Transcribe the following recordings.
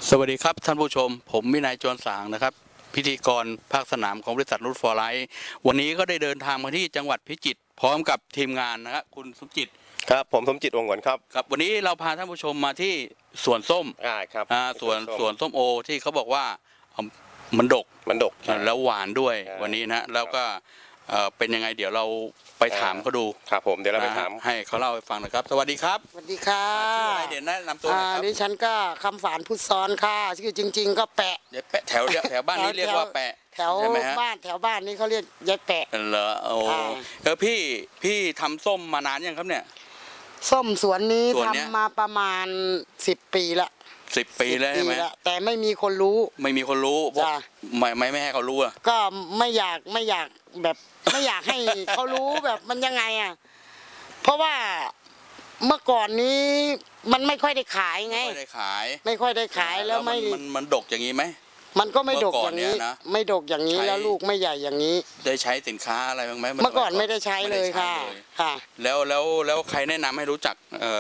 สวัสดีครับท่านผู้ชมผมวินัยจวนสางนะครับพิธีกรภาคสนามของบริษัทนุชฟอร์ไลท์วันนี้ก็ได้เดินทางมาที่จังหวัดพิจิตรพร้อมกับทีมงานนะครับคุณสมจิตครับผมสมจิตวงศ์หวนครับครับวันนี้เราพาท่านผู้ชมมาที่สวนส้มครับสวนส้มโอที่เขาบอกว่ามันดกแล้วหวานด้วยวันนี้นะแล้วก็เป็นยังไงเดี๋ยวเราไปถามเขาดูครับผมเดี๋ยวเราไปถามให้เขาเล่าให้ฟังนะครับสวัสดีครับสวัสดีค่ะชื่ออะไรเด่นแนะนำตัวหน่อยครับดิฉันก็คำฝานพุทธซ้อนค่ะชื่อจริงๆก็แปะแถวบ้านนี้เรียกว่าแปะแถวบ้านนี้เขาเรียกยายแปะเหรอโอ้พี่ทำส้มมานานยังครับเนี่ยส้มสวนนี้ทำมาประมาณ10 ปีละ 10 ปีแล้วใช่ไหมแต่ไม่มีคนรู้เพราะไม่ให้เขารู้อ่ะก็ไม่อยากแบบไม่อยากให้เขารู้แบบมันยังไงอ่ะเพราะว่าเมื่อก่อนนี้มันไม่ค่อยได้ขายไงไม่ค่อยได้ขายแล้วมันดกอย่างนี้ไหมมันก็ไม่ดกอย่างนี้ไม่ดกอย่างนี้แล้วลูกไม่ใหญ่อย่างนี้ได้ใช้สินค้าอะไรบ้างไหมเมื่อก่อนไม่ได้ใช้เลยค่ะแล้วใครแนะนำให้รู้จัก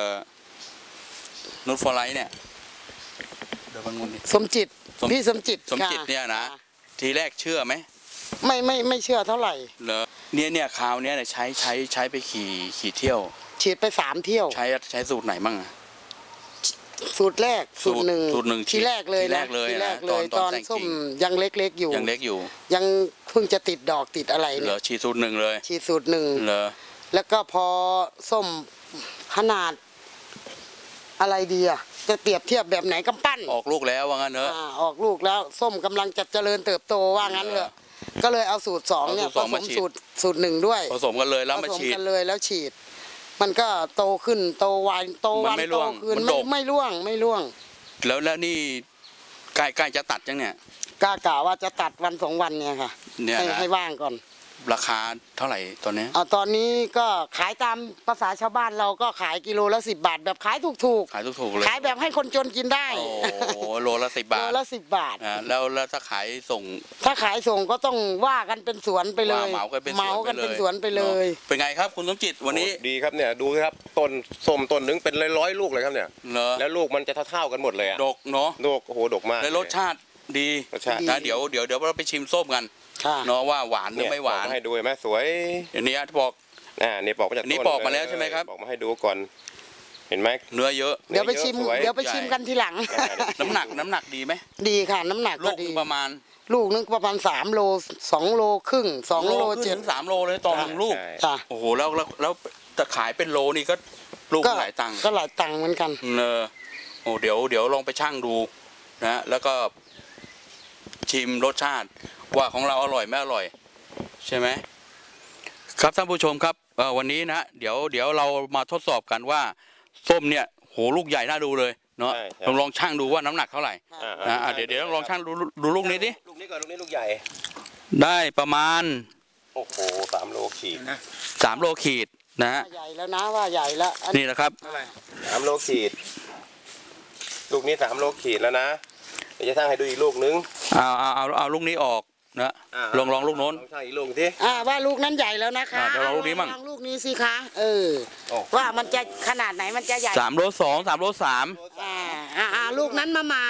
นุชฟอร์ไลท์เนี่ยสมจิตพี่สมจิตเนี่ยนะทีแรกเชื่อไหมไม่เชื่อเท่าไหร่เหรอเนี่ยคราวนี้ใช้ไปขี่เที่ยวฉีดไป3 เที่ยวใช้สูตรไหนมั่งสูตรแรกสูตรหนึ่งทีแรกเลยตอนส้มยังเล็กอยู่ยังเพิ่งจะติดดอกติดอะไรเนี่ยฉีดสูตร1เลยฉีดสูตร1แล้วก็พอส้มขนาดอะไรดีอ่ะจะเปรียบเทียบแบบไหนกำปั้นออกลูกแล้วว่างั้นเนอะออกลูกแล้วส้มกำลังจะเจริญเติบโตว่างั้นเถอะก็เลยเอาสูตร2เนี่ยผสมสูตร1ด้วยผสมกันเลยแล้วมาฉีดแล้วฉีดมันก็โตขึ้นโตวันโตคืนไม่ร่วงแล้วนี่ใกล้จะตัดยังเนี่ยกะว่าจะตัดวัน2 วันเนี่ยค่ะให้ว่างก่อนราคาเท่าไหร่ตอนนี้ตอนนี้ก็ขายตามภาษาชาวบ้านเราก็ขายกิโลละ10 บาทแบบขายถูกเลยขายแบบให้คนจนกินได้โอ้โลละ10 บาทแล้วถ้าขายส่งก็ต้องว่ากันเป็นสวนไปเลยเหมากันเป็นสวนไปเลยเป็นไงครับคุณสมจิตวันนี้ดีครับเนี่ยดูครับต้นส้มต้นนึงเป็นร้อยลูกเลยครับเนี่ยแล้วลูกมันจะเท่ากันหมดเลยดกเนาะดกโอ้โหดกมากแล้วรสชาติดีนะเดี๋ยวเราไปชิมส้มกันเนาะว่าหวานหรือไม่หวานให้ดูไหมสวยอันนี้บอกนี่ปอกมาจากนี่ปอกมาแล้วใช่ไหมครับปอกมาให้ดูก่อนเห็นไหมเนื้อเยอะเดี๋ยวไปชิมกันทีหลังน้ำหนักดีไหมดีค่ะน้ำหนักก็ดีประมาณลูกนึงประมาณ3 โล 2 โลครึ่ง2 โล 7 3 โลเลยต่อ1 ลูกโอ้โหแล้วจะขายเป็นโลนี่ก็ลูกหลายตังค์ก็หลายตังค์เหมือนกันโอ้เดี๋ยวลองไปชั่งดูนะแล้วก็ชิมรสชาติว่าของเราอร่อยไม่อร่อยใช่ไหมครับท่านผู้ชมครับวันนี้นะเดี๋ยวเรามาทดสอบกันว่าส้มเนี่ยโหลูกใหญ่น่าดูเลยเนาะลองชั่งดูว่าน้ำหนักเท่าไหร่เดี๋ยวลองชั่งดูลูกนี้ดิลูกนี้ก่อนลูกนี้ลูกใหญ่ได้ประมาณโอ้โห3 โลขีดนะ3 โลขีดนะใหญ่แล้วนะว่าใหญ่แล้วนี่นะครับ 3 โลขีดลูกนี้3 โลขีดแล้วนะเดี๋ยวจะชั่งให้ดูอีกลูกนึงเอาลูกนี้ออกนะลองลูกโน้นใช่ลูกที่ว่าลูกนั้นใหญ่แล้วนะคะเดี๋ยวลองลูกนี้มั่งลองลูกนี้สิคะว่ามันจะขนาดไหนมันจะใหญ่ 3 โล 2 3 โล 3 ลูกนั้นมาใหม่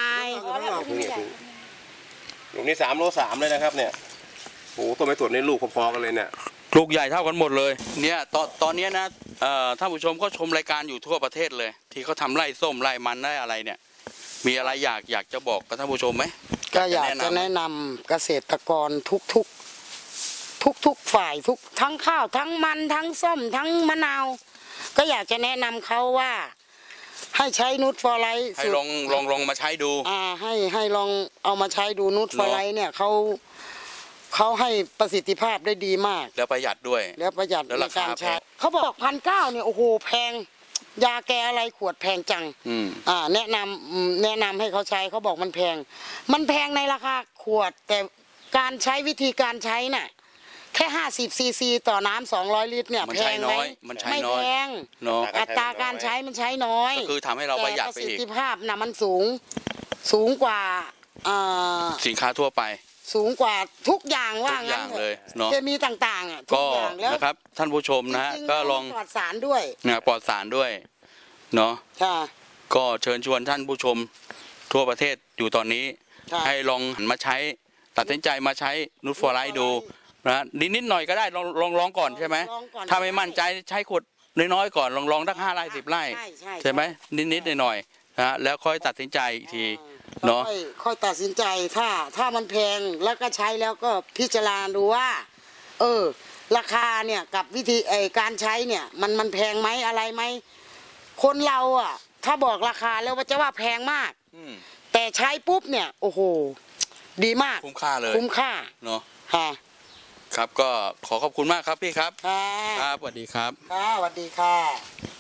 ลูกนี้3 โล 3เลยนะครับเนี่ยโอ้ตัวไม่ตัวนี้ลูกพอๆกันเลยเนี่ยลูกใหญ่เท่ากันหมดเลยเนี่ยตอนนี้นะท่านผู้ชมก็ชมรายการอยู่ทั่วประเทศเลยที่เขาทำไร่ส้มไร่มันได้อะไรเนี่ยมีอะไรอยากจะบอกกับท่านผู้ชมไหมก็อยากจะแนะนำเกษตรกรทุกฝ่ายทั้งข้าวทั้งมันทั้งส้มทั้งมะนาวก็อยากจะแนะนำเขาว่าให้ใช้นูตฟอร์ไลท์ให้ลองมาใช้ดูให้ลองเอามาใช้ดูนูตฟอร์ไลท์เนี่ยเขาให้ประสิทธิภาพได้ดีมากแล้วประหยัดด้วยแล้วประหยัดในการใช้เขาบอก1,900เนี่ยโอ้โหแพงยาแก้อะไรขวดแพงจังแนะนำให้เขาใช้เขาบอกมันแพงในราคาขวดแต่การใช้วิธีการใช้น่ะแค่50 ซีซีต่อน้ำ200 ลิตรเนี่ยแพงไหมไม่แพงอัตราการใช้มันใช้น้อยก็คือทำให้เราประหยัดไปอีกประสิทธิภาพน่ะมันสูงกว่าสินค้าทั่วไปสูงกว่าทุกอย่างว่างั้นเลยเนาะเคมีต่างๆทุกอย่างแล้วนะครับท่านผู้ชมนะก็ลองปลอดสารด้วยปลอดสารด้วยเนาะก็เชิญชวนท่านผู้ชมทั่วประเทศอยู่ตอนนี้ใช่ให้ลองหันมาใช้ตัดสินใจมาใช้นูตฟอร์ไลท์ดูนะนิดหน่อยก็ได้ลองก่อนใช่ไหมลองก่อนถ้าไม่มั่นใจใช้ขวดน้อยๆก่อนลองสัก5 ไร่10 ไร่ ใช่ไหมนิดหน่อยๆนะแล้วค่อยตัดสินใจอีกทีเนาะเนาะค่อยตัดสินใจถ้ามันแพงแล้วก็ใช้แล้วก็พิจารณาดูว่า ราคาเนี่ยกับวิธีการใช้เนี่ยมันแพงไหมอะไรไหมคนเราอ่ะ ถ้าบอกราคาแล้วว่าจะว่าแพงมากแต่ใช้ปุ๊บเนี่ยโอ้โหดีมากคุ้มค่าเลยคุ้มค่าเนาะค่ะครับก็ขอขอบคุณมากครับพี่ครับค่ะครับสวัสดีครับค่ะสวัสดีค่ะ